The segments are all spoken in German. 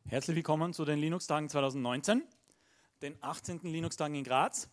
Herzlich willkommen zu den Linux-Tagen 2019, den 18. Linux-Tagen in Graz.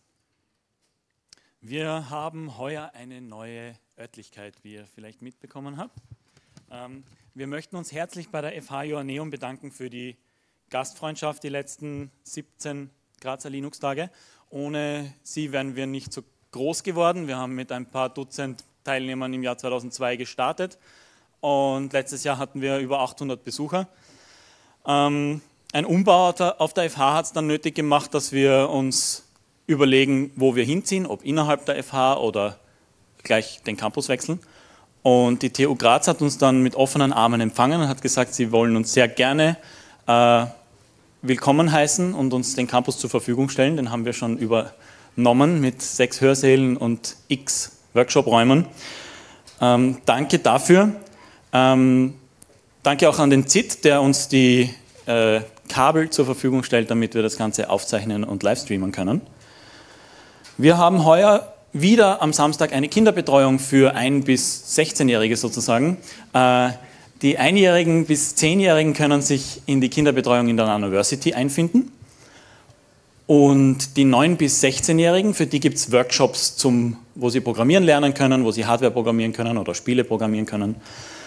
Wir haben heuer eine neue Örtlichkeit, wie ihr vielleicht mitbekommen habt. Wir möchten uns herzlich bei der FH Joanneum bedanken für die Gastfreundschaft die letzten 17 Grazer Linux-Tage. Ohne sie wären wir nicht so groß geworden. Wir haben mit ein paar Dutzend Teilnehmern im Jahr 2002 gestartet und letztes Jahr hatten wir über 800 Besucher. Ein Umbau auf der FH hat es dann nötig gemacht, dass wir uns überlegen, wo wir hinziehen, ob innerhalb der FH oder gleich den Campus wechseln. Und die TU Graz hat uns dann mit offenen Armen empfangen und hat gesagt, sie wollen uns sehr gerne willkommen heißen und uns den Campus zur Verfügung stellen. Den haben wir schon übernommen mit 6 Hörsälen und x Workshop-Räumen. Danke dafür. Danke auch an den ZIT, der uns die Kabel zur Verfügung stellt, damit wir das Ganze aufzeichnen und livestreamen können. Wir haben heuer wieder am Samstag eine Kinderbetreuung für 1- bis 16-Jährige sozusagen. Die 1-Jährigen bis 10-Jährigen können sich in die Kinderbetreuung in der University einfinden. Und die 9- bis 16-Jährigen, für die gibt es Workshops, wo sie programmieren lernen können, wo sie Hardware programmieren können oder Spiele programmieren können.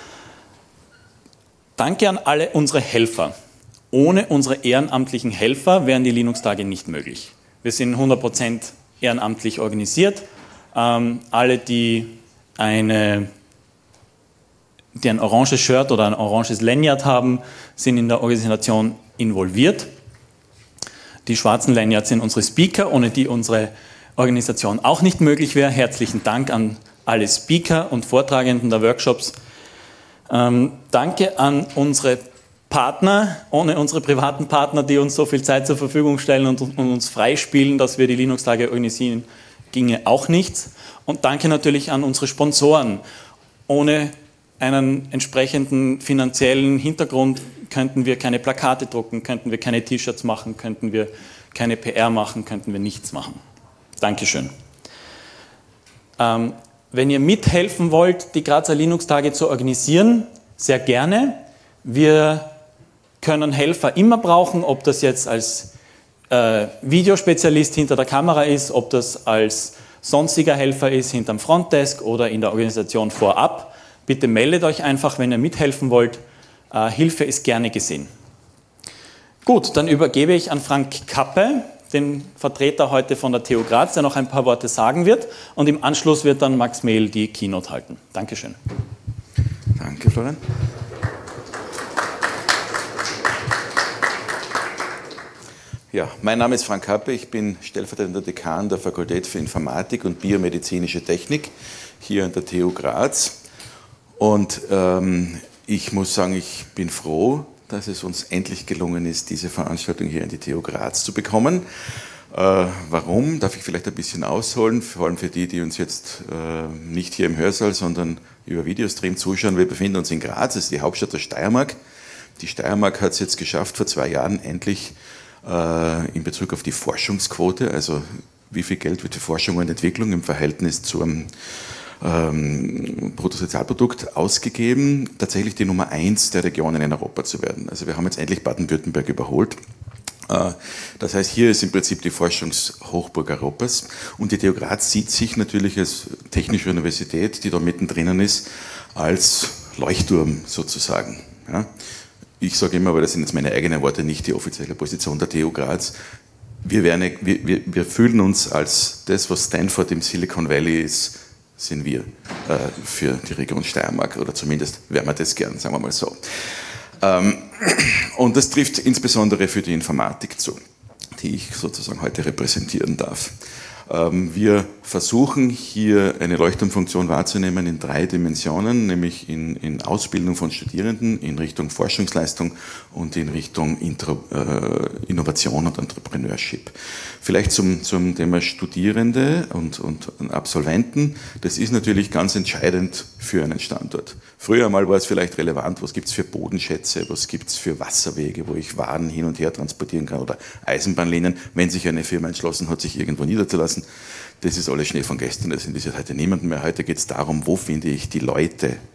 Danke an alle unsere Helfer. Ohne unsere ehrenamtlichen Helfer wären die Linux-Tage nicht möglich. Wir sind 100% ehrenamtlich organisiert. Alle, die ein oranges Shirt oder ein oranges Lanyard haben, sind in der Organisation involviert. Die schwarzen Lanyards sind unsere Speaker, ohne die unsere Organisation auch nicht möglich wäre. Herzlichen Dank an alle Speaker und Vortragenden der Workshops. Danke an unsere Partner, ohne unsere privaten Partner, die uns so viel Zeit zur Verfügung stellen und uns freispielen, dass wir die Linux-Tage organisieren, ginge auch nichts. Und danke natürlich an unsere Sponsoren. Ohne einen entsprechenden finanziellen Hintergrund könnten wir keine Plakate drucken, könnten wir keine T-Shirts machen, könnten wir keine PR machen, könnten wir nichts machen. Dankeschön. Wenn ihr mithelfen wollt, die Grazer Linux-Tage zu organisieren, sehr gerne. Wir können Helfer immer brauchen, ob das jetzt als Videospezialist hinter der Kamera ist, ob das als sonstiger Helfer ist hinterm Frontdesk oder in der Organisation vorab. Bitte meldet euch einfach, wenn ihr mithelfen wollt. Hilfe ist gerne gesehen. Gut, dann übergebe ich an Frank Kappe, den Vertreter heute von der TU Graz, der noch ein paar Worte sagen wird. Und im Anschluss wird dann Max Mehl die Keynote halten. Dankeschön. Danke, Florian. Ja, mein Name ist Frank Kappe, ich bin stellvertretender Dekan der Fakultät für Informatik und Biomedizinische Technik hier an der TU Graz. Und ich muss sagen, ich bin froh, dass es uns endlich gelungen ist, diese Veranstaltung hier in die TU Graz zu bekommen. Warum? Darf ich vielleicht ein bisschen ausholen, vor allem für die, die uns jetzt nicht hier im Hörsaal, sondern über Videostream zuschauen. Wir befinden uns in Graz, das ist die Hauptstadt der Steiermark. Die Steiermark hat es jetzt geschafft, vor 2 Jahren endlich in Bezug auf die Forschungsquote, also wie viel Geld wird für Forschung und Entwicklung im Verhältnis zum Bruttosozialprodukt ausgegeben, tatsächlich die Nummer 1 der Regionen in Europa zu werden. Also wir haben jetzt endlich Baden-Württemberg überholt. Das heißt, hier ist im Prinzip die Forschungshochburg Europas und die TU Graz sieht sich natürlich als technische Universität, die da mittendrin ist, als Leuchtturm sozusagen. Ja. Ich sage immer, aber das sind jetzt meine eigenen Worte, nicht die offizielle Position der TU Graz. Wir fühlen uns als das, was Stanford im Silicon Valley ist, sind wir für die Region Steiermark, oder zumindest wären wir das gern, sagen wir mal so. Und das trifft insbesondere für die Informatik zu, die ich sozusagen heute repräsentieren darf. Wir versuchen hier eine Leuchtturmfunktion wahrzunehmen in 3 Dimensionen, nämlich in Ausbildung von Studierenden, in Richtung Forschungsleistung und in Richtung Innovation und Entrepreneurship. Vielleicht zum Thema Studierende und Absolventen. Das ist natürlich ganz entscheidend für einen Standort. Früher einmal war es vielleicht relevant, was gibt es für Bodenschätze, was gibt es für Wasserwege, wo ich Waren hin und her transportieren kann oder Eisenbahnlinien, wenn sich eine Firma entschlossen hat, sich irgendwo niederzulassen. Das ist alles Schnee von gestern, das interessiert heute niemanden mehr. Heute geht es darum, wo finde ich die Leute,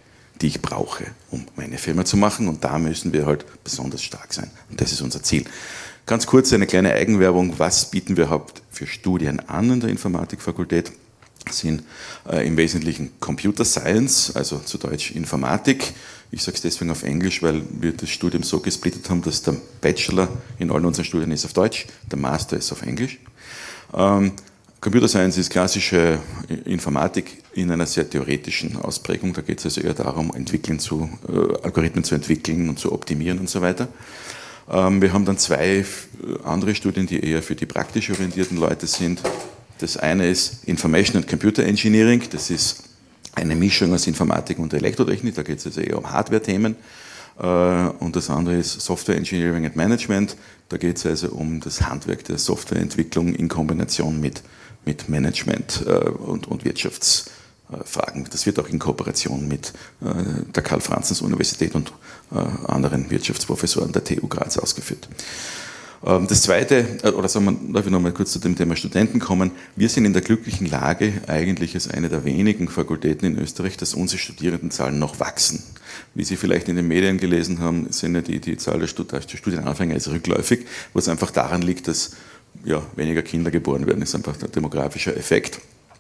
die ich brauche, um meine Firma zu machen. Und da müssen wir halt besonders stark sein. Und das ist unser Ziel. Ganz kurz eine kleine Eigenwerbung. Was bieten wir überhaupt für Studien an der Informatikfakultät? Das sind im Wesentlichen Computer Science, also zu Deutsch Informatik. Ich sage es deswegen auf Englisch, weil wir das Studium so gesplittet haben, dass der Bachelor in allen unseren Studien ist auf Deutsch, der Master ist auf Englisch. Computer Science ist klassische Informatik in einer sehr theoretischen Ausprägung. Da geht es also eher darum, Algorithmen zu entwickeln und zu optimieren und so weiter. Wir haben dann zwei andere Studien, die eher für die praktisch orientierten Leute sind. Das eine ist Information and Computer Engineering. Das ist eine Mischung aus Informatik und Elektrotechnik. Da geht es also eher um Hardware-Themen. Und das andere ist Software Engineering and Management. Da geht es also um das Handwerk der Softwareentwicklung in Kombination mit Management und Wirtschaftsfragen. Das wird auch in Kooperation mit der Karl-Franzens-Universität und anderen Wirtschaftsprofessoren der TU Graz ausgeführt. Das Zweite, oder darf ich noch mal kurz zu dem Thema Studenten kommen. Wir sind in der glücklichen Lage, eigentlich als eine der wenigen Fakultäten in Österreich, dass unsere Studierendenzahlen noch wachsen. Wie Sie vielleicht in den Medien gelesen haben, sind ja die Zahl der Studienanfänger ist rückläufig, was einfach daran liegt, dass weniger Kinder geboren werden. Das ist einfach der demografische Effekt.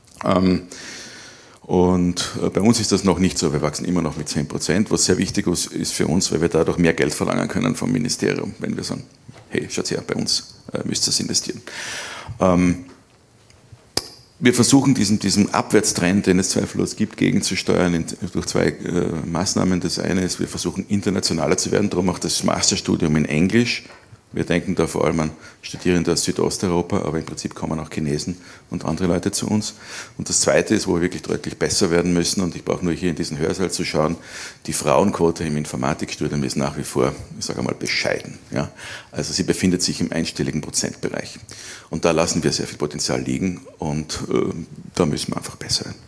Und bei uns ist das noch nicht so. Wir wachsen immer noch mit 10%, was sehr wichtig ist für uns, weil wir dadurch mehr Geld verlangen können vom Ministerium, wenn wir sagen, hey, schaut her, bei uns müsst ihr es investieren. Wir versuchen diesem Abwärtstrend, den es zweifellos gibt, gegenzusteuern durch zwei Maßnahmen. Das eine ist, wir versuchen internationaler zu werden, darum auch das Masterstudium in Englisch. Wir denken da vor allem an Studierende aus Südosteuropa, aber im Prinzip kommen auch Chinesen und andere Leute zu uns. Und das Zweite ist, wo wir wirklich deutlich besser werden müssen, und ich brauche nur hier in diesen Hörsaal zu schauen, die Frauenquote im Informatikstudium ist nach wie vor, ich sage einmal, bescheiden. Ja? Also sie befindet sich im einstelligen Prozentbereich. Und da lassen wir sehr viel Potenzial liegen und da müssen wir einfach besser werden.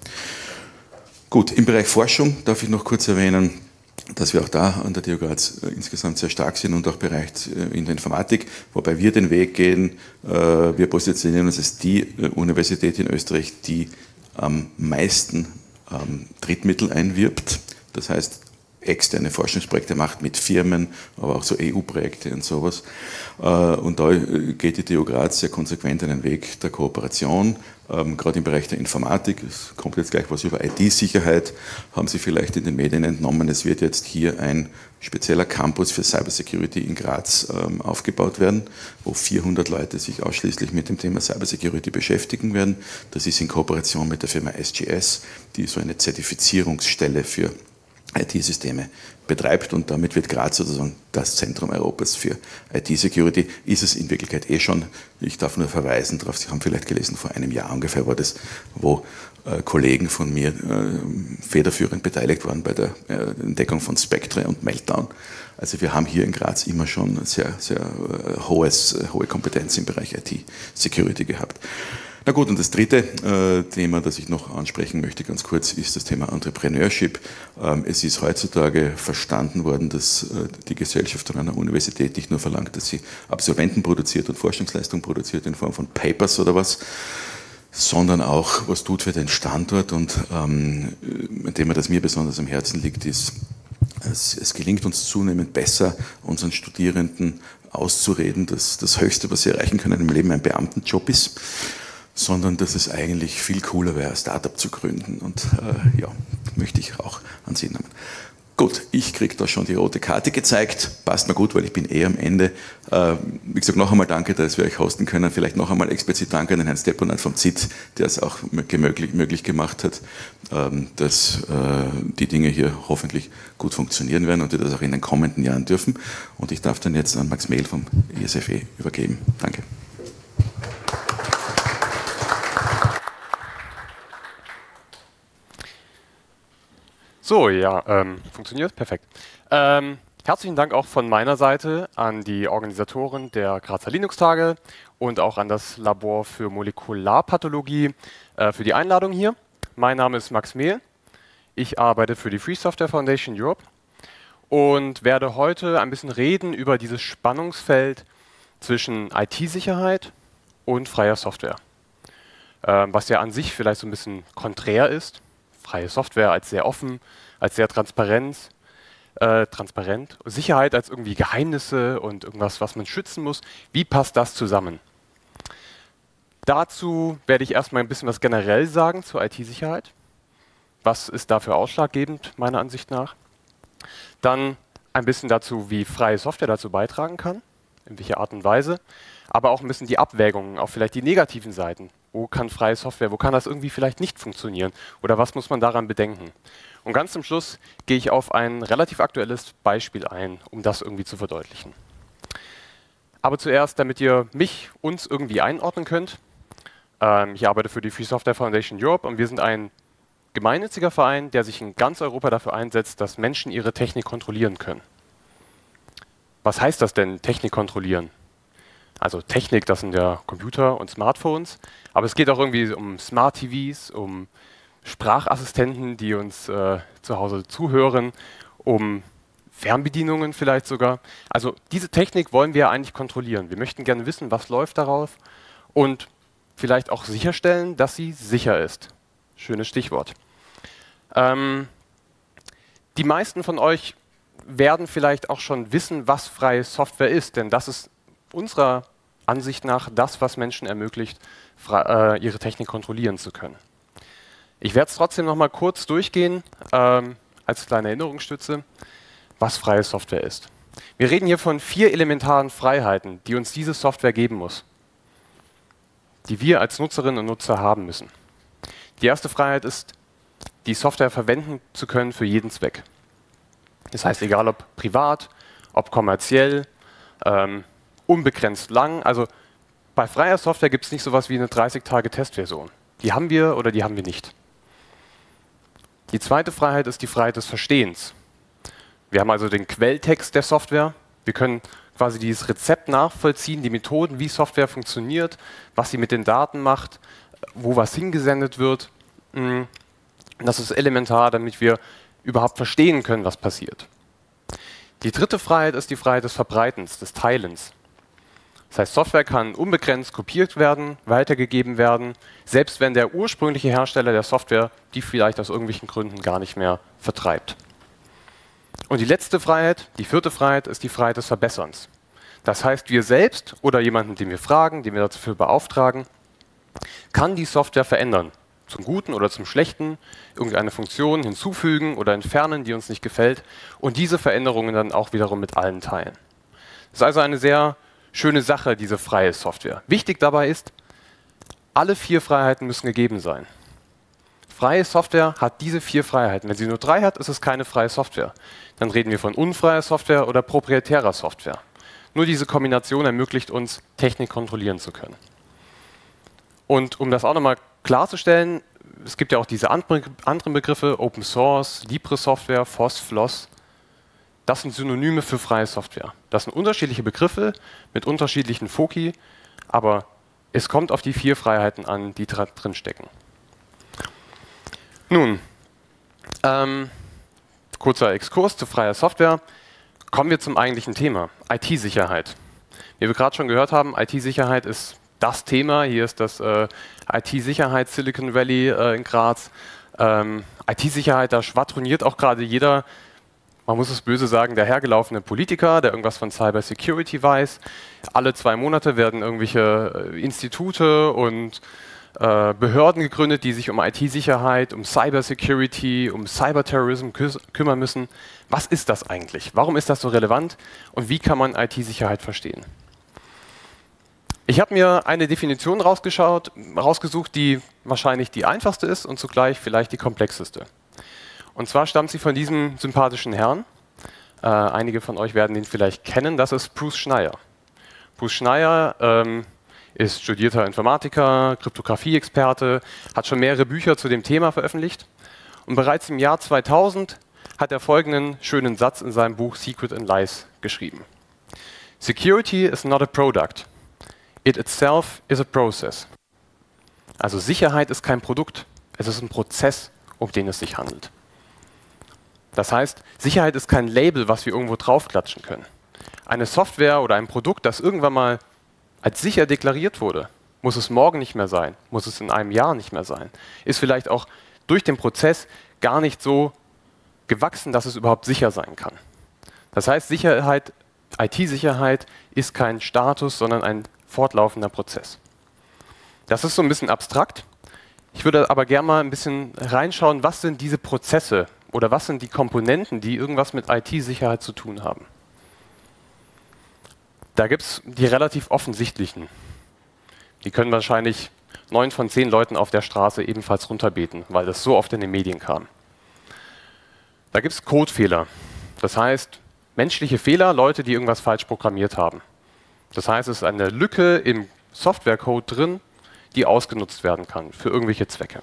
Gut, im Bereich Forschung darf ich noch kurz erwähnen, dass wir auch da an der TU Graz insgesamt sehr stark sind und auch bereits in der Informatik, wobei wir den Weg gehen, wir positionieren uns als die Universität in Österreich, die am meisten Drittmittel einwirbt, das heißt externe Forschungsprojekte macht mit Firmen, aber auch so EU-Projekte und sowas. Und da geht die TU Graz sehr konsequent einen Weg der Kooperation, gerade im Bereich der Informatik. Es kommt jetzt gleich was über IT-Sicherheit, haben Sie vielleicht in den Medien entnommen. Es wird jetzt hier ein spezieller Campus für Cybersecurity in Graz aufgebaut werden, wo 400 Leute sich ausschließlich mit dem Thema Cybersecurity beschäftigen werden. Das ist in Kooperation mit der Firma SGS, die so eine Zertifizierungsstelle für IT-Systeme betreibt, und damit wird Graz sozusagen das Zentrum Europas für IT-Security. Ist es in Wirklichkeit eh schon. Ich darf nur verweisen darauf, Sie haben vielleicht gelesen, vor einem Jahr ungefähr war das, wo Kollegen von mir federführend beteiligt waren bei der Entdeckung von Spectre und Meltdown. Also wir haben hier in Graz immer schon sehr, sehr hohe Kompetenz im Bereich IT-Security gehabt. Na gut, und das dritte Thema, das ich noch ansprechen möchte, ganz kurz, ist das Thema Entrepreneurship. Es ist heutzutage verstanden worden, dass die Gesellschaft an einer Universität nicht nur verlangt, dass sie Absolventen produziert und Forschungsleistung produziert in Form von Papers oder was, sondern auch was tut für den Standort. Und ein Thema, das mir besonders am Herzen liegt, ist, es gelingt uns zunehmend besser, unseren Studierenden auszureden, dass das Höchste, was sie erreichen können im Leben, ein Beamtenjob ist, sondern dass es eigentlich viel cooler wäre, ein Startup zu gründen. Und möchte ich auch an Sie nehmen. Gut, ich kriege da schon die rote Karte gezeigt. Passt mir gut, weil ich bin eh am Ende. Wie gesagt, noch einmal danke, dass wir euch hosten können. Vielleicht noch einmal explizit danke an den Herrn Steponat vom ZIT, der es auch möglich gemacht hat, dass die Dinge hier hoffentlich gut funktionieren werden und wir das auch in den kommenden Jahren dürfen. Und ich darf dann jetzt an Max Mehl vom ISFE übergeben. Danke. So, ja, funktioniert? Perfekt. Herzlichen Dank auch von meiner Seite an die Organisatoren der Grazer Linux-Tage und auch an das Labor für Molekularpathologie für die Einladung hier. Mein Name ist Max Mehl. Ich arbeite für die Free Software Foundation Europe und werde heute ein bisschen reden über dieses Spannungsfeld zwischen IT-Sicherheit und freier Software, was ja an sich vielleicht so ein bisschen konträr ist. freie Software als sehr offen, als sehr transparent, Sicherheit als irgendwie Geheimnisse und irgendwas, was man schützen muss. Wie passt das zusammen? Dazu werde ich erstmal ein bisschen was generell sagen zur IT-Sicherheit. Was ist dafür ausschlaggebend, meiner Ansicht nach? Dann ein bisschen dazu, wie freie Software dazu beitragen kann, in welcher Art und Weise, aber auch ein bisschen die Abwägungen, auch vielleicht die negativen Seiten. Wo kann freie Software, wo kann das irgendwie vielleicht nicht funktionieren oder was muss man daran bedenken? Und ganz zum Schluss gehe ich auf ein relativ aktuelles Beispiel ein, um das irgendwie zu verdeutlichen. Aber zuerst, damit ihr uns irgendwie einordnen könnt. Ich arbeite für die Free Software Foundation Europe und wir sind ein gemeinnütziger Verein, der sich in ganz Europa dafür einsetzt, dass Menschen ihre Technik kontrollieren können. Was heißt das denn, Technik kontrollieren? Also Technik, das sind ja Computer und Smartphones, aber es geht auch irgendwie um Smart TVs, um Sprachassistenten, die uns zu Hause zuhören, um Fernbedienungen vielleicht sogar. Also diese Technik wollen wir eigentlich kontrollieren. Wir möchten gerne wissen, was läuft darauf und vielleicht auch sicherstellen, dass sie sicher ist. Schönes Stichwort. Die meisten von euch werden vielleicht auch schon wissen, was freie Software ist, denn das ist unserer Ansicht nach das, was Menschen ermöglicht, ihre Technik kontrollieren zu können. Ich werde es trotzdem noch mal kurz durchgehen, als kleine Erinnerungsstütze, was freie Software ist. Wir reden hier von 4 elementaren Freiheiten, die uns diese Software geben muss, die wir als Nutzerinnen und Nutzer haben müssen. Die erste Freiheit ist, die Software verwenden zu können für jeden Zweck. Das heißt, egal ob privat, ob kommerziell, unbegrenzt lang. Also bei freier Software gibt es nicht sowas wie eine 30-Tage-Testversion. Die haben wir oder die haben wir nicht. Die zweite Freiheit ist die Freiheit des Verstehens. Wir haben also den Quelltext der Software. Wir können quasi dieses Rezept nachvollziehen, die Methoden, wie Software funktioniert, was sie mit den Daten macht, wo was hingesendet wird. Das ist elementar, damit wir überhaupt verstehen können, was passiert. Die dritte Freiheit ist die Freiheit des Verbreitens, des Teilens. Das heißt, Software kann unbegrenzt kopiert werden, weitergegeben werden, selbst wenn der ursprüngliche Hersteller der Software die vielleicht aus irgendwelchen Gründen gar nicht mehr vertreibt. Und die letzte Freiheit, die vierte Freiheit, ist die Freiheit des Verbesserns. Das heißt, wir selbst oder jemanden, den wir fragen, den wir dafür beauftragen, kann die Software verändern. Zum Guten oder zum Schlechten, irgendeine Funktion hinzufügen oder entfernen, die uns nicht gefällt und diese Veränderungen dann auch wiederum mit allen teilen. Das ist also eine sehr schöne Sache, diese freie Software. Wichtig dabei ist, alle 4 Freiheiten müssen gegeben sein. Freie Software hat diese 4 Freiheiten. Wenn sie nur 3 hat, ist es keine freie Software. Dann reden wir von unfreier Software oder proprietärer Software. Nur diese Kombination ermöglicht uns, Technik kontrollieren zu können. Und um das auch nochmal klarzustellen, es gibt ja auch diese anderen Begriffe, Open Source, Libre Software, FOSS, FLOSS. Das sind Synonyme für freie Software. Das sind unterschiedliche Begriffe mit unterschiedlichen Foki, aber es kommt auf die 4 Freiheiten an, die drin stecken. Nun, kurzer Exkurs zu freier Software. Kommen wir zum eigentlichen Thema, IT-Sicherheit. Wie wir gerade schon gehört haben, IT-Sicherheit ist das Thema. Hier ist das IT-Sicherheit Silicon Valley in Graz. IT-Sicherheit, da schwadroniert auch gerade jeder, man muss es böse sagen, der hergelaufene Politiker, der irgendwas von Cyber Security weiß. Alle 2 Monate werden irgendwelche Institute und Behörden gegründet, die sich um IT-Sicherheit, um Cyber Security, um Cyberterrorism kümmern müssen. Was ist das eigentlich? Warum ist das so relevant? Und wie kann man IT-Sicherheit verstehen? Ich habe mir eine Definition rausgesucht, die wahrscheinlich die einfachste ist und zugleich vielleicht die komplexeste. Und zwar stammt sie von diesem sympathischen Herrn. Einige von euch werden ihn vielleicht kennen. Das ist Bruce Schneier. Bruce Schneier ist studierter Informatiker, Kryptographie-Experte, hat schon mehrere Bücher zu dem Thema veröffentlicht. Und bereits im Jahr 2000 hat er folgenden schönen Satz in seinem Buch Secret and Lies geschrieben. Security is not a product. It itself is a process. Also Sicherheit ist kein Produkt, es ist ein Prozess, um den es sich handelt. Das heißt, Sicherheit ist kein Label, was wir irgendwo draufklatschen können. Eine Software oder ein Produkt, das irgendwann mal als sicher deklariert wurde, muss es morgen nicht mehr sein, muss es in einem Jahr nicht mehr sein, ist vielleicht auch durch den Prozess gar nicht so gewachsen, dass es überhaupt sicher sein kann. Das heißt, Sicherheit, IT-Sicherheit ist kein Status, sondern ein fortlaufender Prozess. Das ist so ein bisschen abstrakt. Ich würde aber gerne mal ein bisschen reinschauen, was sind diese Prozesse oder was sind die Komponenten, die irgendwas mit IT-Sicherheit zu tun haben. Da gibt es die relativ offensichtlichen. Die können wahrscheinlich 9 von 10 Leuten auf der Straße ebenfalls runterbeten, weil das so oft in den Medien kam. Da gibt es Codefehler. Das heißt, menschliche Fehler, Leute, die irgendwas falsch programmiert haben. Das heißt, es ist eine Lücke im Softwarecode drin, die ausgenutzt werden kann für irgendwelche Zwecke.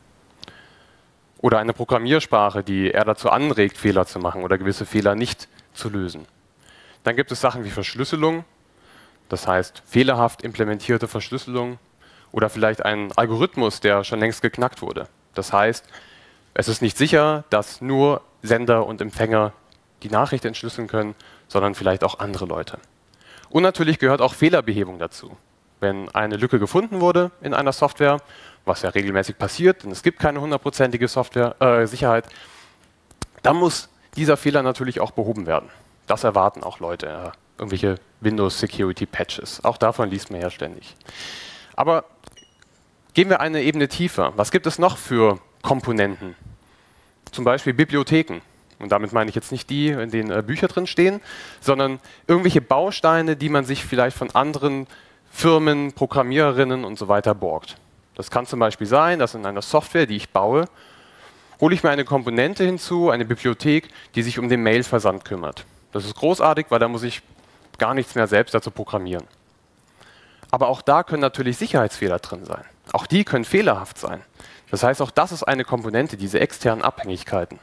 Oder eine Programmiersprache, die eher dazu anregt, Fehler zu machen oder gewisse Fehler nicht zu lösen. Dann gibt es Sachen wie Verschlüsselung, das heißt fehlerhaft implementierte Verschlüsselung oder vielleicht ein Algorithmus, der schon längst geknackt wurde. Das heißt, es ist nicht sicher, dass nur Sender und Empfänger die Nachricht entschlüsseln können, sondern vielleicht auch andere Leute. Und natürlich gehört auch Fehlerbehebung dazu. Wenn eine Lücke gefunden wurde in einer Software, was ja regelmäßig passiert, denn es gibt keine 100%ige Sicherheit, dann muss dieser Fehler natürlich auch behoben werden. Das erwarten auch Leute, irgendwelche Windows Security Patches. Auch davon liest man ja ständig. Aber gehen wir eine Ebene tiefer. Was gibt es noch für Komponenten? Zum Beispiel Bibliotheken. Und damit meine ich jetzt nicht die, in denen Bücher drin stehen, sondern irgendwelche Bausteine, die man sich vielleicht von anderen Firmen, Programmiererinnen und so weiter borgt. Das kann zum Beispiel sein, dass in einer Software, die ich baue, hole ich mir eine Komponente hinzu, eine Bibliothek, die sich um den Mailversand kümmert. Das ist großartig, weil da muss ich gar nichts mehr selbst dazu programmieren. Aber auch da können natürlich Sicherheitsfehler drin sein. Auch die können fehlerhaft sein. Das heißt, auch das ist eine Komponente, diese externen Abhängigkeiten.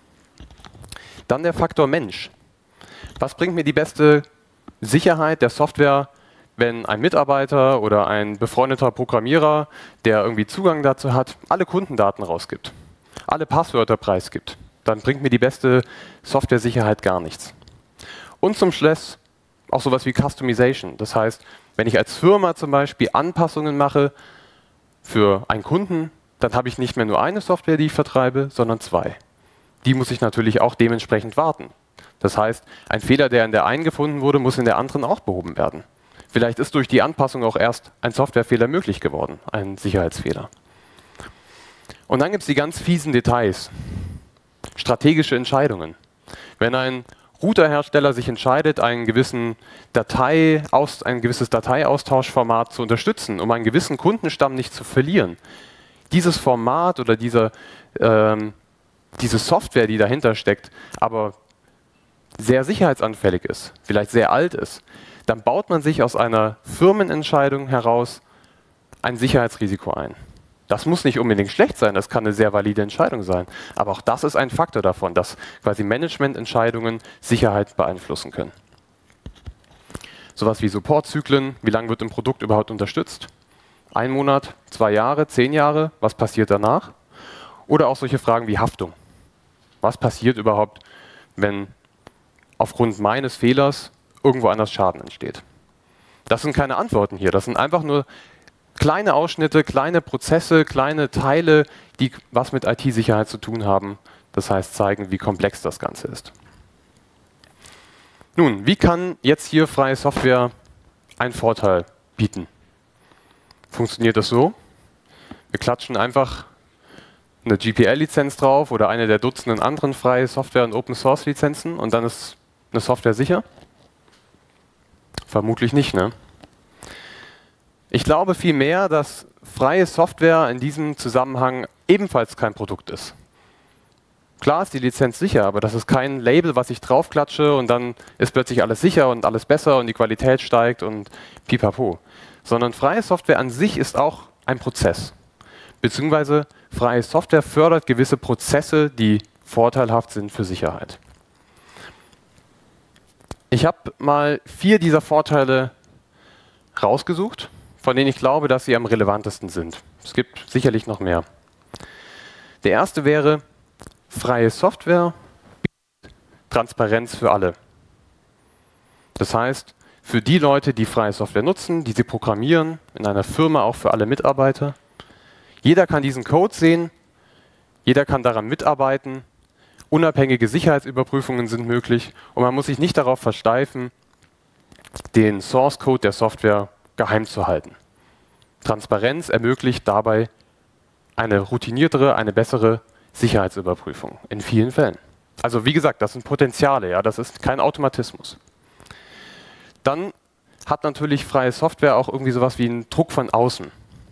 Dann der Faktor Mensch. Was bringt mir die beste Sicherheit der Software, wenn ein Mitarbeiter oder ein befreundeter Programmierer, der irgendwie Zugang dazu hat, alle Kundendaten rausgibt, alle Passwörter preisgibt? Dann bringt mir die beste Software-Sicherheit gar nichts. Und zum Schluss auch sowas wie Customization. Das heißt, wenn ich als Firma zum Beispiel Anpassungen mache für einen Kunden, dann habe ich nicht mehr nur eine Software, die ich vertreibe, sondern 2. Die muss ich natürlich auch dementsprechend warten. Das heißt, ein Fehler, der in der einen gefunden wurde, muss in der anderen auch behoben werden. Vielleicht ist durch die Anpassung auch erst ein Softwarefehler möglich geworden, ein Sicherheitsfehler. Und dann gibt es die ganz fiesen Details. Strategische Entscheidungen. Wenn ein Routerhersteller sich entscheidet, ein gewisses Dateiaustauschformat zu unterstützen, um einen gewissen Kundenstamm nicht zu verlieren, dieses Format oder diese Software, die dahinter steckt, aber sehr sicherheitsanfällig ist, vielleicht sehr alt ist, dann baut man sich aus einer Firmenentscheidung heraus ein Sicherheitsrisiko ein. Das muss nicht unbedingt schlecht sein, das kann eine sehr valide Entscheidung sein. Aber auch das ist ein Faktor davon, dass quasi Managemententscheidungen Sicherheit beeinflussen können. Sowas wie Supportzyklen, wie lange wird ein Produkt überhaupt unterstützt? 1 Monat, 2 Jahre, 10 Jahre, was passiert danach? Oder auch solche Fragen wie Haftung. Was passiert überhaupt, wenn aufgrund meines Fehlers irgendwo anders Schaden entsteht? Das sind keine Antworten hier, das sind einfach nur kleine Ausschnitte, kleine Prozesse, kleine Teile, die was mit IT-Sicherheit zu tun haben. Das heißt, zeigen, wie komplex das Ganze ist. Nun, wie kann jetzt hier freie Software einen Vorteil bieten? Funktioniert das so? Wir klatschen einfach eine GPL-Lizenz drauf oder eine der Dutzenden anderen freie Software- und Open-Source-Lizenzen und dann ist eine Software sicher? Vermutlich nicht, ne? Ich glaube vielmehr, dass freie Software in diesem Zusammenhang ebenfalls kein Produkt ist. Klar ist die Lizenz sicher, aber das ist kein Label, was ich draufklatsche und dann ist plötzlich alles sicher und alles besser und die Qualität steigt und pipapo. Sondern freie Software an sich ist auch ein Prozess. Beziehungsweise freie Software fördert gewisse Prozesse, die vorteilhaft sind für Sicherheit. Ich habe mal 4 dieser Vorteile rausgesucht, von denen ich glaube, dass sie am relevantesten sind. Es gibt sicherlich noch mehr. Der erste wäre, freie Software bietet Transparenz für alle. Das heißt, für die Leute, die freie Software nutzen, die sie programmieren, in einer Firma auch für alle Mitarbeiter. Jeder kann diesen Code sehen, Jeder kann daran mitarbeiten. Unabhängige Sicherheitsüberprüfungen sind möglich und man muss sich nicht darauf versteifen, den Source Code der Software geheim zu halten. Transparenz ermöglicht dabei eine routiniertere, eine bessere Sicherheitsüberprüfung in vielen Fällen. Also wie gesagt, das sind Potenziale, ja, das ist kein Automatismus. Dann hat natürlich freie Software auch irgendwie sowas wie einen Druck von außen.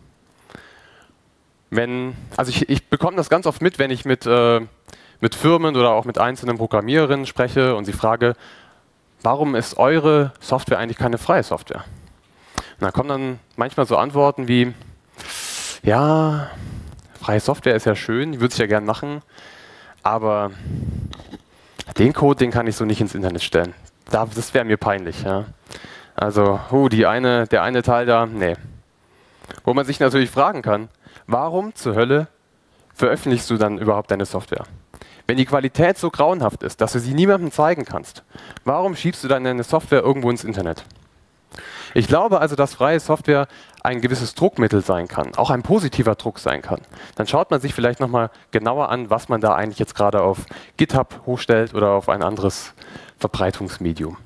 Also ich bekomme das ganz oft mit, wenn ich mit Firmen oder auch mit einzelnen Programmiererinnen spreche und sie frage, warum ist eure Software eigentlich keine freie Software? Und da kommen dann manchmal so Antworten wie, ja, freie Software ist ja schön, die würde ich ja gern machen, aber den Code, den kann ich so nicht ins Internet stellen. Das wäre mir peinlich. Ja. Also, der eine Teil da, nee. Wo man sich natürlich fragen kann, warum zur Hölle veröffentlichst du dann überhaupt deine Software? Wenn die Qualität so grauenhaft ist, dass du sie niemandem zeigen kannst, warum schiebst du dann deine Software irgendwo ins Internet? Ich glaube also, dass freie Software ein gewisses Druckmittel sein kann, auch ein positiver Druck sein kann. Dann schaut man sich vielleicht nochmal genauer an, was man da eigentlich jetzt gerade auf GitHub hochstellt oder auf ein anderes Verbreitungsmedium.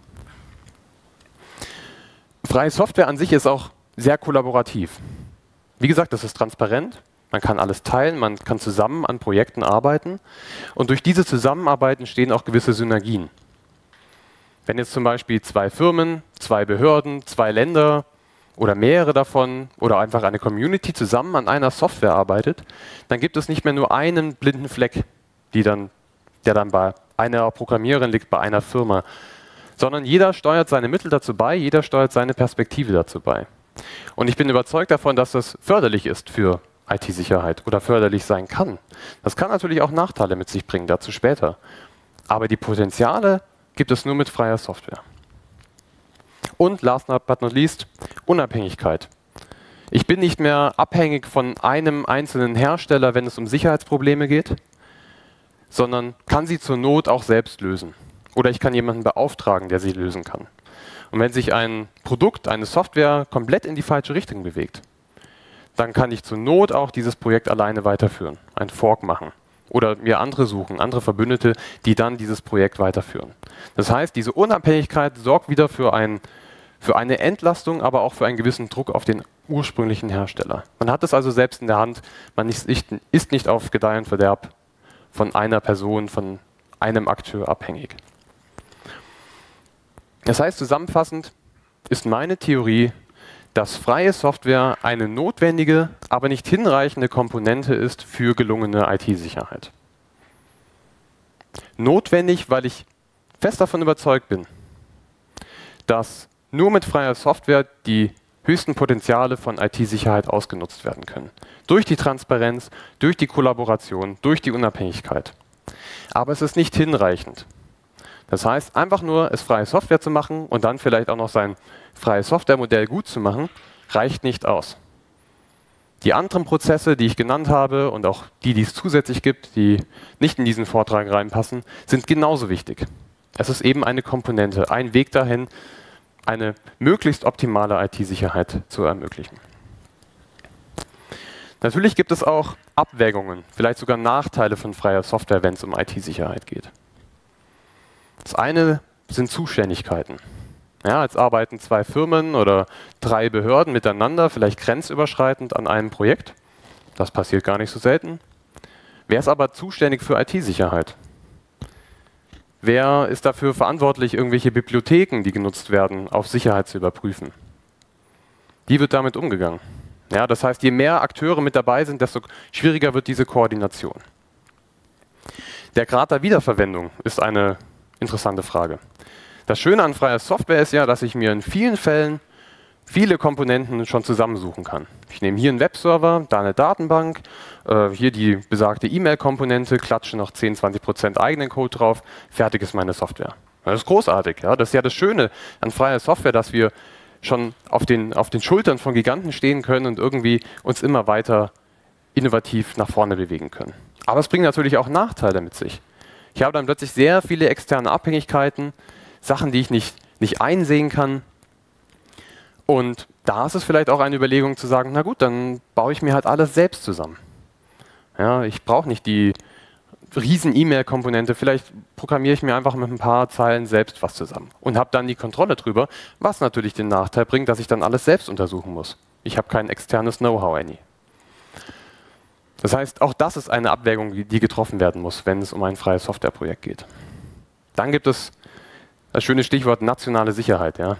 Freie Software an sich ist auch sehr kollaborativ. Wie gesagt, das ist transparent, man kann alles teilen, man kann zusammen an Projekten arbeiten und durch diese Zusammenarbeit entstehen auch gewisse Synergien. Wenn jetzt zum Beispiel 2 Firmen, 2 Behörden, 2 Länder oder mehrere davon oder einfach eine Community zusammen an einer Software arbeitet, dann gibt es nicht mehr nur einen blinden Fleck, der dann bei einer Programmiererin liegt, bei einer Firma, sondern jeder steuert seine Mittel dazu bei, jeder steuert seine Perspektive dazu bei. Und ich bin überzeugt davon, dass das förderlich ist für IT-Sicherheit oder förderlich sein kann. Das kann natürlich auch Nachteile mit sich bringen, dazu später. Aber die Potenziale gibt es nur mit freier Software. Und last but not least, Unabhängigkeit. Ich bin nicht mehr abhängig von einem einzelnen Hersteller, wenn es um Sicherheitsprobleme geht, sondern kann sie zur Not auch selbst lösen. Oder ich kann jemanden beauftragen, der sie lösen kann. Und wenn sich ein Produkt, eine Software komplett in die falsche Richtung bewegt, dann kann ich zur Not auch dieses Projekt alleine weiterführen, einen Fork machen. Oder mir andere suchen, andere Verbündete, die dann dieses Projekt weiterführen. Das heißt, diese Unabhängigkeit sorgt wieder für eine Entlastung, aber auch für einen gewissen Druck auf den ursprünglichen Hersteller. Man hat es also selbst in der Hand, man ist nicht auf Gedeih und Verderb von einer Person, von einem Akteur abhängig. Das heißt, zusammenfassend ist meine Theorie, dass freie Software eine notwendige, aber nicht hinreichende Komponente ist für gelungene IT-Sicherheit. Notwendig, weil ich fest davon überzeugt bin, dass nur mit freier Software die höchsten Potenziale von IT-Sicherheit ausgenutzt werden können. Durch die Transparenz, durch die Kollaboration, durch die Unabhängigkeit. Aber es ist nicht hinreichend. Das heißt, einfach nur es freie Software zu machen und dann vielleicht auch noch sein freies Softwaremodell gut zu machen, reicht nicht aus. Die anderen Prozesse, die ich genannt habe und auch die es zusätzlich gibt, die nicht in diesen Vortrag reinpassen, sind genauso wichtig. Es ist eben eine Komponente, ein Weg dahin, eine möglichst optimale IT-Sicherheit zu ermöglichen. Natürlich gibt es auch Abwägungen, vielleicht sogar Nachteile von freier Software, wenn es um IT-Sicherheit geht. Das eine sind Zuständigkeiten. Ja, jetzt arbeiten 2 Firmen oder 3 Behörden miteinander, vielleicht grenzüberschreitend an einem Projekt. Das passiert gar nicht so selten. Wer ist aber zuständig für IT-Sicherheit? Wer ist dafür verantwortlich, irgendwelche Bibliotheken, die genutzt werden, auf Sicherheit zu überprüfen? Wie wird damit umgegangen? Ja, das heißt, je mehr Akteure mit dabei sind, desto schwieriger wird diese Koordination. Der Grad der Wiederverwendung ist eine interessante Frage. Das Schöne an freier Software ist ja, dass ich mir in vielen Fällen viele Komponenten schon zusammensuchen kann. Ich nehme hier einen Webserver, da eine Datenbank, hier die besagte E-Mail-Komponente, klatsche noch 10-20% eigenen Code drauf, fertig ist meine Software. Das ist großartig. Ja? Das ist ja das Schöne an freier Software, dass wir schon auf den Schultern von Giganten stehen können und irgendwie uns immer weiter innovativ nach vorne bewegen können. Aber es bringt natürlich auch Nachteile mit sich. Ich habe dann plötzlich sehr viele externe Abhängigkeiten, Sachen, die ich nicht einsehen kann. Und da ist es vielleicht auch eine Überlegung zu sagen, na gut, dann baue ich mir halt alles selbst zusammen. Ja, ich brauche nicht die riesen E-Mail-Komponente, vielleicht programmiere ich mir einfach mit ein paar Zeilen selbst was zusammen und habe dann die Kontrolle drüber, was natürlich den Nachteil bringt, dass ich dann alles selbst untersuchen muss. Ich habe kein externes Know-how any. Das heißt, auch das ist eine Abwägung, die getroffen werden muss, wenn es um ein freies Softwareprojekt geht. Dann gibt es das schöne Stichwort nationale Sicherheit. Ja?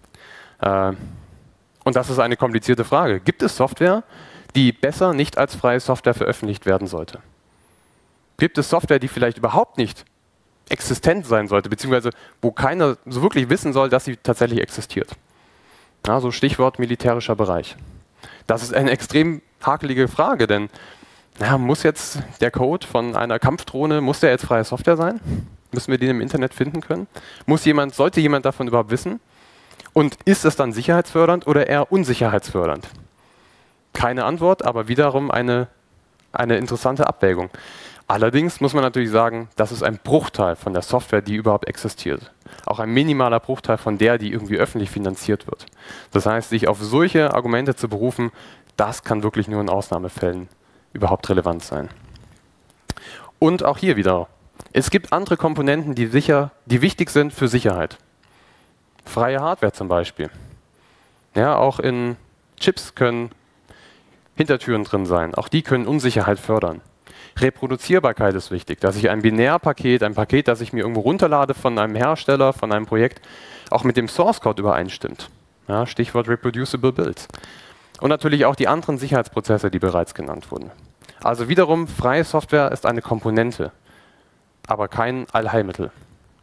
Und das ist eine komplizierte Frage. Gibt es Software, die besser nicht als freie Software veröffentlicht werden sollte? Gibt es Software, die vielleicht überhaupt nicht existent sein sollte, beziehungsweise wo keiner so wirklich wissen soll, dass sie tatsächlich existiert? Ja, so Stichwort militärischer Bereich. Das ist eine extrem hakelige Frage, denn muss jetzt der Code von einer Kampfdrohne, muss der jetzt freie Software sein? Müssen wir den im Internet finden können? Sollte jemand davon überhaupt wissen? Und ist es dann sicherheitsfördernd oder eher unsicherheitsfördernd? Keine Antwort, aber wiederum eine interessante Abwägung. Allerdings muss man natürlich sagen, das ist ein Bruchteil von der Software, die überhaupt existiert. Auch ein minimaler Bruchteil von der, die irgendwie öffentlich finanziert wird. Das heißt, sich auf solche Argumente zu berufen, das kann wirklich nur in Ausnahmefällen überhaupt relevant sein. Und auch hier wieder, es gibt andere Komponenten, die wichtig sind für Sicherheit. Freie Hardware zum Beispiel. Ja, auch in Chips können Hintertüren drin sein. Auch die können Unsicherheit fördern. Reproduzierbarkeit ist wichtig, dass ich ein Binärpaket, ein Paket, das ich mir irgendwo runterlade von einem Hersteller, von einem Projekt, auch mit dem Source Code übereinstimmt. Ja, Stichwort Reproducible Builds. Und natürlich auch die anderen Sicherheitsprozesse, die bereits genannt wurden. Also wiederum, freie Software ist eine Komponente, aber kein Allheilmittel.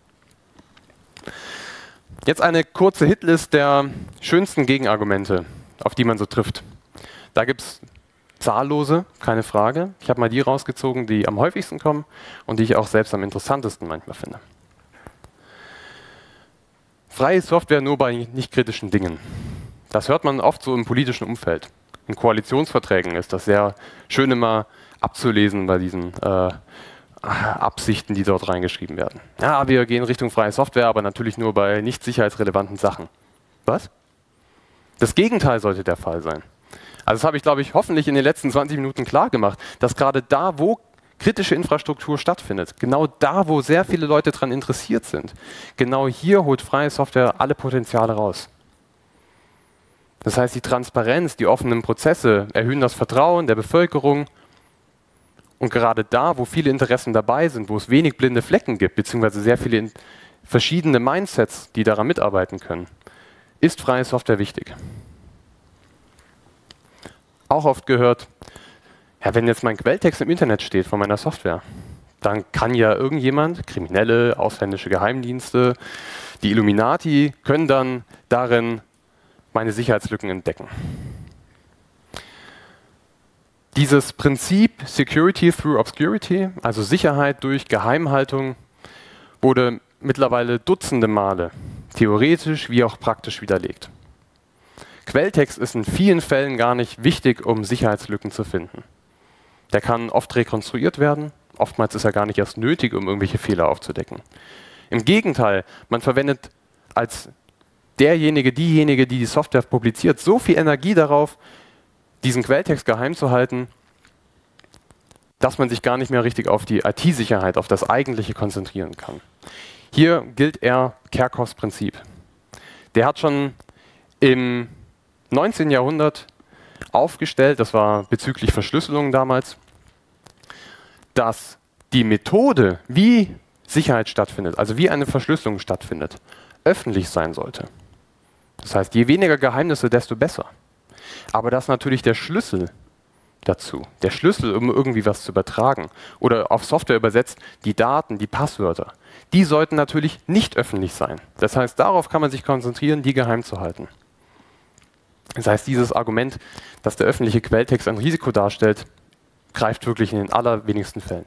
Jetzt eine kurze Hitlist der schönsten Gegenargumente, auf die man so trifft. Da gibt es zahllose, keine Frage. Ich habe mal die rausgezogen, die am häufigsten kommen und die ich auch selbst am interessantesten manchmal finde. Freie Software nur bei nicht kritischen Dingen. Das hört man oft so im politischen Umfeld. In Koalitionsverträgen ist das sehr schön immer abzulesen bei diesen Absichten, die dort reingeschrieben werden. Ja, wir gehen Richtung freie Software, aber natürlich nur bei nicht sicherheitsrelevanten Sachen. Was? Das Gegenteil sollte der Fall sein. Also das habe ich, glaube ich, hoffentlich in den letzten 20 Minuten klar gemacht, dass gerade da, wo kritische Infrastruktur stattfindet, genau da, wo sehr viele Leute daran interessiert sind, genau hier holt freie Software alle Potenziale raus. Das heißt, die Transparenz, die offenen Prozesse erhöhen das Vertrauen der Bevölkerung. Und gerade da, wo viele Interessen dabei sind, wo es wenig blinde Flecken gibt, beziehungsweise sehr viele verschiedene Mindsets, die daran mitarbeiten können, ist freie Software wichtig. Auch oft gehört, ja, wenn jetzt mein Quelltext im Internet steht von meiner Software, dann kann ja irgendjemand, Kriminelle, ausländische Geheimdienste, die Illuminati, können dann darin meine Sicherheitslücken entdecken. Dieses Prinzip Security through Obscurity, also Sicherheit durch Geheimhaltung, wurde mittlerweile dutzende Male theoretisch wie auch praktisch widerlegt. Quelltext ist in vielen Fällen gar nicht wichtig, um Sicherheitslücken zu finden. Der kann oft rekonstruiert werden, oftmals ist er gar nicht erst nötig, um irgendwelche Fehler aufzudecken. Im Gegenteil, man verwendet als diejenige, die die Software publiziert, so viel Energie darauf, diesen Quelltext geheim zu halten, dass man sich gar nicht mehr richtig auf die IT-Sicherheit, auf das Eigentliche konzentrieren kann. Hier gilt eher Kerckhoffs Prinzip. Der hat schon im 19. Jahrhundert aufgestellt, das war bezüglich Verschlüsselung damals, dass die Methode, wie Sicherheit stattfindet, also wie eine Verschlüsselung stattfindet, öffentlich sein sollte. Das heißt, je weniger Geheimnisse, desto besser. Aber das ist natürlich der Schlüssel dazu. Der Schlüssel, um irgendwie was zu übertragen. Oder auf Software übersetzt, die Daten, die Passwörter. Die sollten natürlich nicht öffentlich sein. Das heißt, darauf kann man sich konzentrieren, die geheim zu halten. Das heißt, dieses Argument, dass der öffentliche Quelltext ein Risiko darstellt, greift wirklich in den allerwenigsten Fällen.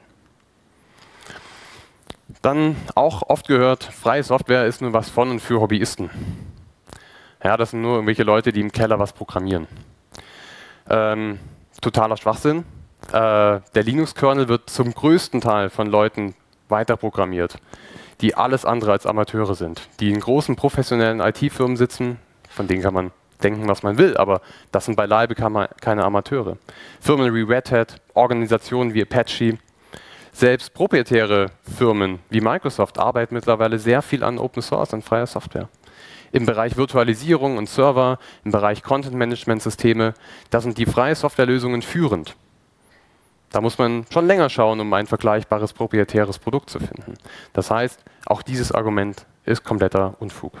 Dann auch oft gehört, freie Software ist nur was von und für Hobbyisten. Ja, das sind nur irgendwelche Leute, die im Keller was programmieren. Totaler Schwachsinn. Der Linux-Kernel wird zum größten Teil von Leuten weiterprogrammiert, die alles andere als Amateure sind, die in großen professionellen IT-Firmen sitzen, von denen kann man denken, was man will, aber das sind beileibe keine Amateure. Firmen wie Red Hat, Organisationen wie Apache, selbst proprietäre Firmen wie Microsoft arbeiten mittlerweile sehr viel an Open Source, an freier Software. Im Bereich Virtualisierung und Server, im Bereich Content-Management-Systeme, da sind die freie Softwarelösungen führend. Da muss man schon länger schauen, um ein vergleichbares proprietäres Produkt zu finden. Das heißt, auch dieses Argument ist kompletter Unfug.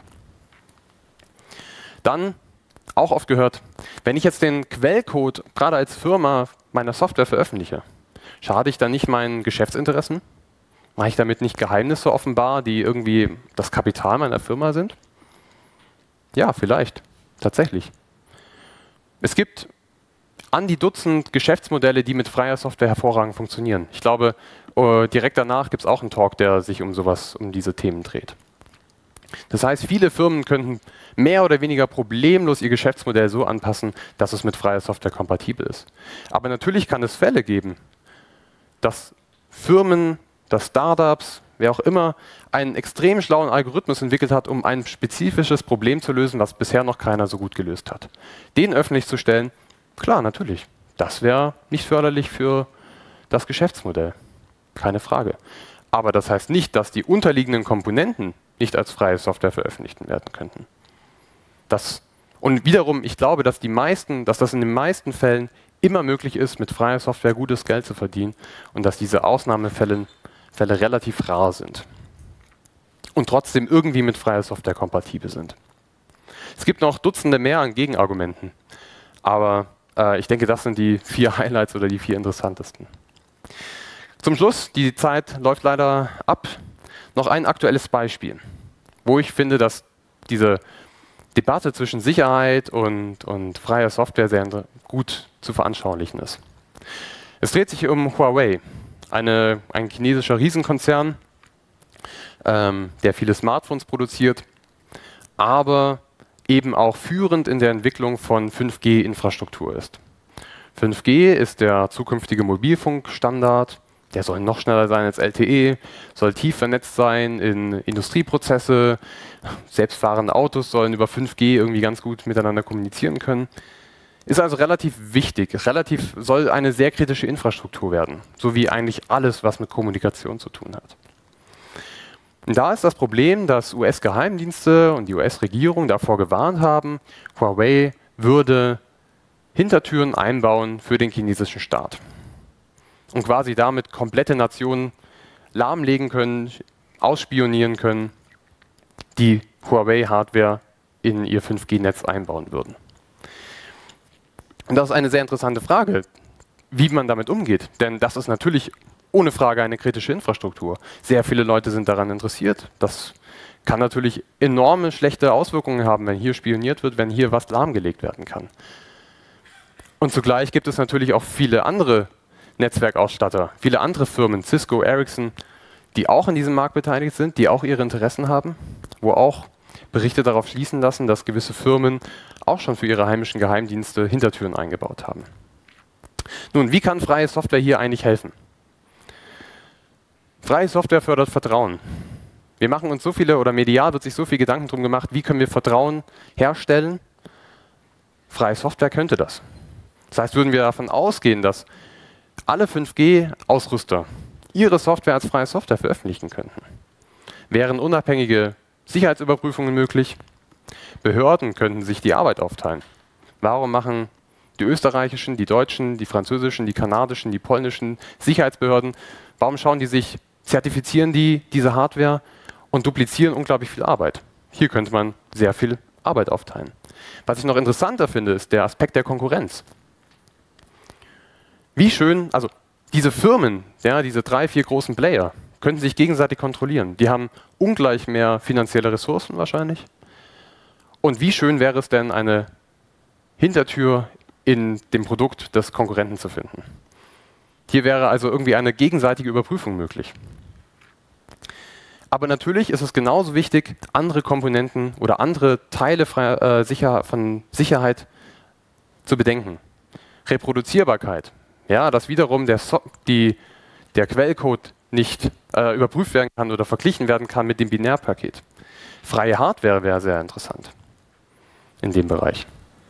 Dann, auch oft gehört, wenn ich jetzt den Quellcode gerade als Firma meiner Software veröffentliche, schade ich dann nicht meinen Geschäftsinteressen? Mache ich damit nicht Geheimnisse offenbar, die irgendwie das Kapital meiner Firma sind? Ja, vielleicht. Tatsächlich. Es gibt an die Dutzend Geschäftsmodelle, die mit freier Software hervorragend funktionieren. Ich glaube, direkt danach gibt es auch einen Talk, der sich um diese Themen dreht. Das heißt, viele Firmen könnten mehr oder weniger problemlos ihr Geschäftsmodell so anpassen, dass es mit freier Software kompatibel ist. Aber natürlich kann es Fälle geben, dass Firmen, dass Startups, wer auch immer, einen extrem schlauen Algorithmus entwickelt hat, um ein spezifisches Problem zu lösen, was bisher noch keiner so gut gelöst hat. Den öffentlich zu stellen, klar, natürlich. Das wäre nicht förderlich für das Geschäftsmodell. Keine Frage. Aber das heißt nicht, dass die unterliegenden Komponenten nicht als freie Software veröffentlicht werden könnten. Und wiederum, ich glaube, dass das in den meisten Fällen immer möglich ist, mit freier Software gutes Geld zu verdienen und dass diese Ausnahmefälle relativ rar sind und trotzdem irgendwie mit freier Software kompatibel sind. Es gibt noch Dutzende mehr an Gegenargumenten, aber ich denke, das sind die 4 Highlights oder die 4 interessantesten. Zum Schluss, die Zeit läuft leider ab, noch ein aktuelles Beispiel, wo ich finde, dass diese Debatte zwischen Sicherheit und freier Software sehr gut zu veranschaulichen ist. Es dreht sich um Huawei, ein chinesischer Riesenkonzern, der viele Smartphones produziert, aber eben auch führend in der Entwicklung von 5G-Infrastruktur ist. 5G ist der zukünftige Mobilfunkstandard, der soll noch schneller sein als LTE, soll tief vernetzt sein in Industrieprozesse, selbstfahrende Autos sollen über 5G irgendwie ganz gut miteinander kommunizieren können. Ist also relativ wichtig, soll eine sehr kritische Infrastruktur werden, so wie eigentlich alles, was mit Kommunikation zu tun hat. Und da ist das Problem, dass US-Geheimdienste und die US-Regierung davor gewarnt haben, Huawei würde Hintertüren einbauen für den chinesischen Staat und quasi damit komplette Nationen lahmlegen können, ausspionieren können, die Huawei-Hardware in ihr 5G-Netz einbauen würden. Und das ist eine sehr interessante Frage, wie man damit umgeht, denn das ist natürlich ohne Frage eine kritische Infrastruktur. Sehr viele Leute sind daran interessiert. Das kann natürlich enorme schlechte Auswirkungen haben, wenn hier spioniert wird, wenn hier was lahmgelegt werden kann. Und zugleich gibt es natürlich auch viele andere Netzwerkausstatter, viele andere Firmen, Cisco, Ericsson, die auch in diesem Markt beteiligt sind, die auch ihre Interessen haben, wo auch Berichte darauf schließen lassen, dass gewisse Firmen auch schon für ihre heimischen Geheimdienste Hintertüren eingebaut haben. Nun, wie kann freie Software hier eigentlich helfen? Freie Software fördert Vertrauen. Wir machen uns so viele, oder medial wird sich so viel Gedanken drum gemacht, wie können wir Vertrauen herstellen? Freie Software könnte das. Das heißt, würden wir davon ausgehen, dass alle 5G-Ausrüster ihre Software als freie Software veröffentlichen könnten, wären unabhängige Sicherheitsüberprüfungen möglich. Behörden könnten sich die Arbeit aufteilen. Warum machen die österreichischen, die deutschen, die französischen, die kanadischen, die polnischen Sicherheitsbehörden, warum zertifizieren die diese Hardware und duplizieren unglaublich viel Arbeit? Hier könnte man sehr viel Arbeit aufteilen. Was ich noch interessanter finde, ist der Aspekt der Konkurrenz. Wie schön, also diese Firmen, ja, diese 3, 4 großen Player, könnten sich gegenseitig kontrollieren. Die haben ungleich mehr finanzielle Ressourcen wahrscheinlich. Und wie schön wäre es denn, eine Hintertür in dem Produkt des Konkurrenten zu finden. Hier wäre also irgendwie eine gegenseitige Überprüfung möglich. Aber natürlich ist es genauso wichtig, andere Komponenten oder andere Teile von Sicherheit zu bedenken. Reproduzierbarkeit, ja, dass wiederum der Quellcode nicht überprüft werden kann oder verglichen werden kann mit dem Binärpaket. Freie Hardware wäre sehr interessant in dem Bereich.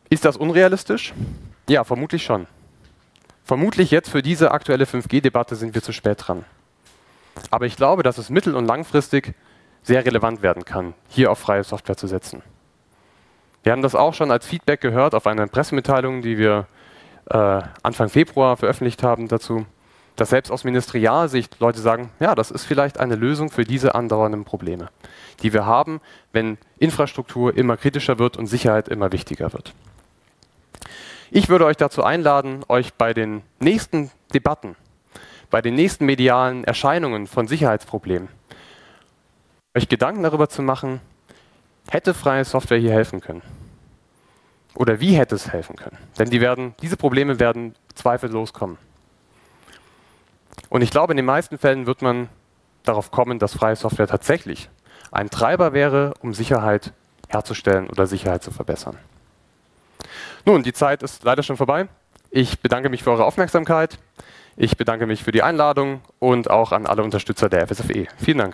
Ist das unrealistisch? Ja, vermutlich schon. Vermutlich jetzt für diese aktuelle 5G-Debatte sind wir zu spät dran. Aber ich glaube, dass es mittel- und langfristig sehr relevant werden kann, hier auf freie Software zu setzen. Wir haben das auch schon als Feedback gehört auf einer Pressemitteilung, die wir Anfang Februar veröffentlicht haben dazu, dass selbst aus Ministerialsicht Leute sagen, ja, das ist vielleicht eine Lösung für diese andauernden Probleme, die wir haben, wenn Infrastruktur immer kritischer wird und Sicherheit immer wichtiger wird. Ich würde euch dazu einladen, euch bei den nächsten Debatten, bei den nächsten medialen Erscheinungen von Sicherheitsproblemen, euch Gedanken darüber zu machen, hätte freie Software hier helfen können? Oder wie hätte es helfen können? Denn diese Probleme werden zweifellos kommen. Und ich glaube, in den meisten Fällen wird man darauf kommen, dass freie Software tatsächlich ein Treiber wäre, um Sicherheit herzustellen oder Sicherheit zu verbessern. Nun, die Zeit ist leider schon vorbei. Ich bedanke mich für eure Aufmerksamkeit. Ich bedanke mich für die Einladung und auch an alle Unterstützer der FSFE. Vielen Dank.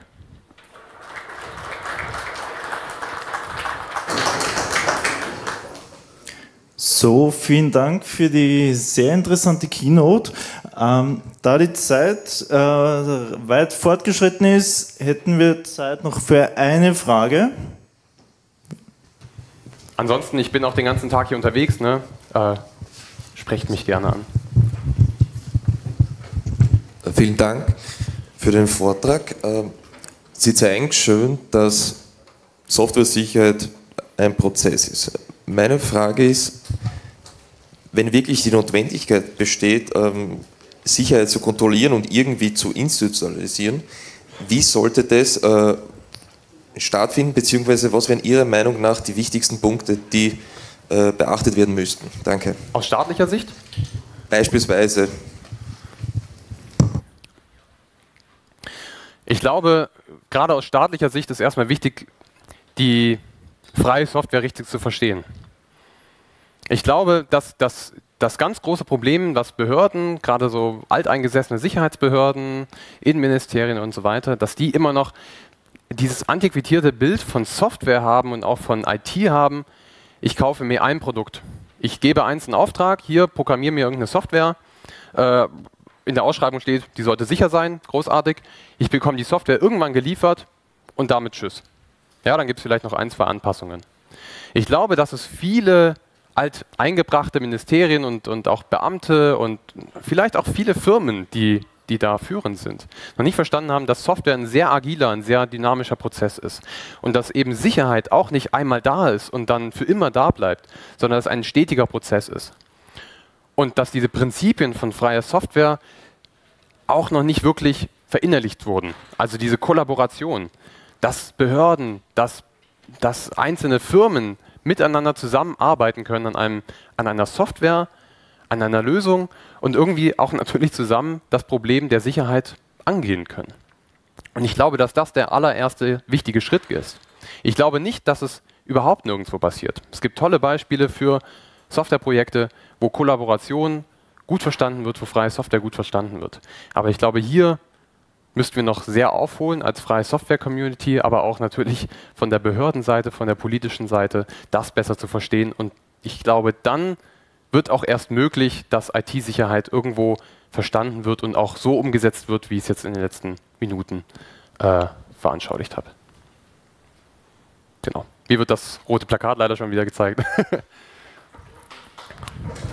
So, vielen Dank für die sehr interessante Keynote. Da die Zeit weit fortgeschritten ist, hätten wir Zeit noch für eine Frage. Ansonsten, ich bin auch den ganzen Tag hier unterwegs, ne? Sprecht mich gerne an. Vielen Dank für den Vortrag. Sie zeigen schön, dass Software-Sicherheit ein Prozess ist. Meine Frage ist, wenn wirklich die Notwendigkeit besteht, Sicherheit zu kontrollieren und irgendwie zu institutionalisieren, wie sollte das stattfinden, beziehungsweise was wären Ihrer Meinung nach die wichtigsten Punkte, die beachtet werden müssten? Danke. Aus staatlicher Sicht? Beispielsweise. Ich glaube, gerade aus staatlicher Sicht ist erstmal wichtig, die freie Software richtig zu verstehen. Ich glaube, dass das ganz große Problem, was Behörden, gerade so alteingesessene Sicherheitsbehörden, Innenministerien und so weiter, dass die immer noch dieses antiquierte Bild von Software haben und auch von IT haben. Ich kaufe mir ein Produkt. Ich gebe eins in Auftrag, hier programmiere mir irgendeine Software. In der Ausschreibung steht, die sollte sicher sein, großartig. Ich bekomme die Software irgendwann geliefert und damit tschüss. Ja, dann gibt es vielleicht noch ein, zwei Anpassungen. Ich glaube, dass es viele alteingebrachte Ministerien und auch Beamte und vielleicht auch viele Firmen, die da führend sind, noch nicht verstanden haben, dass Software ein sehr agiler, ein sehr dynamischer Prozess ist und dass eben Sicherheit auch nicht einmal da ist und dann für immer da bleibt, sondern dass es ein stetiger Prozess ist. Und dass diese Prinzipien von freier Software auch noch nicht wirklich verinnerlicht wurden. Also diese Kollaboration, dass Behörden, dass einzelne Firmen miteinander zusammenarbeiten können an einer Software, an einer Lösung und irgendwie auch natürlich zusammen das Problem der Sicherheit angehen können. Und ich glaube, dass das der allererste wichtige Schritt ist. Ich glaube nicht, dass es überhaupt nirgendwo passiert. Es gibt tolle Beispiele für Softwareprojekte, wo Kollaboration gut verstanden wird, wo freie Software gut verstanden wird. Aber ich glaube, hier müssten wir noch sehr aufholen als freie Software-Community, aber auch natürlich von der Behördenseite, von der politischen Seite, das besser zu verstehen. Und ich glaube, dann wird auch erst möglich, dass IT-Sicherheit irgendwo verstanden wird und auch so umgesetzt wird, wie ich es jetzt in den letzten Minuten veranschaulicht habe. Genau. Mir wird das rote Plakat leider schon wieder gezeigt.